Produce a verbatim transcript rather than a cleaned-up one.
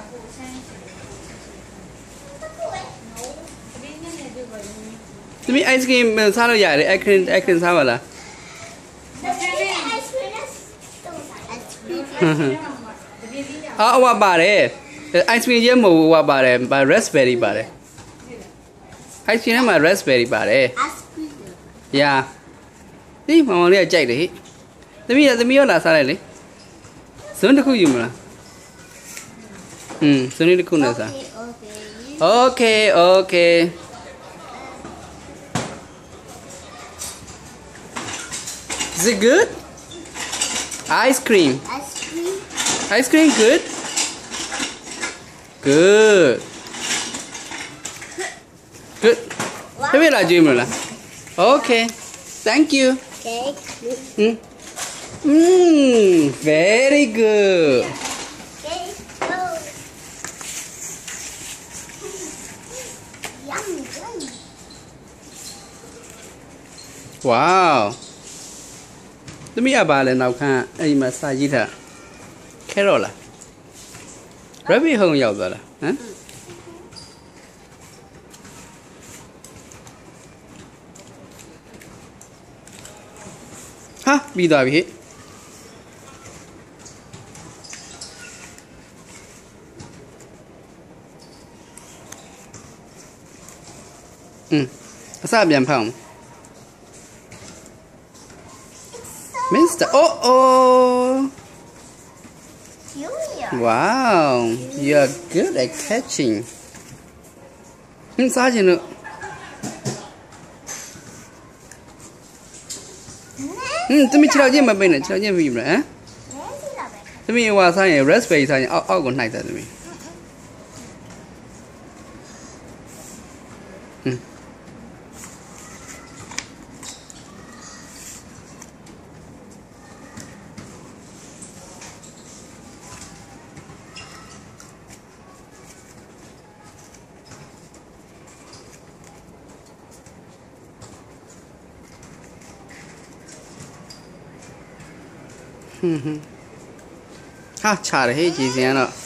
Tumi ice cream sao nó dài đấy, ice cream ice cream sao vậy là? À, hoa bà đấy, ice cream chứ mù hoa bà đấy, bà raspberry bà đấy. Ice cream mà raspberry bà đấy. Yeah. Đi mà mong đi chạy đấy. Tumi là tumi là sao này đấy? Sơn được không dùng là? Ừ, Sơn được không là sao? Okay, okay. Is it good? Ice cream. Ice cream. Ice cream good? Good. Good. Thế biết là gì mà là? Okay. Thank you. Okay. Mm. Mm, very good. Okay. Go. Yum, yum. Wow. Tumi à bà lên nào khá ai mà sao gì thế? Carrot là? Rabbit không giàu rồi là? Hả? Ha, bị đòi bị. Ừ, sao biến phong? Mister Oh oh! Wow, you are good at catching. Hmm, sao vậy nữa? Hmm, tụi mình chơi gì mà bên này chơi gì vì mà hả? Tụi mình qua sao vậy? Raspberry sao vậy? Áo áo còn này sao tụi mình? Hmm. Ha, chả đấy chị xem nào.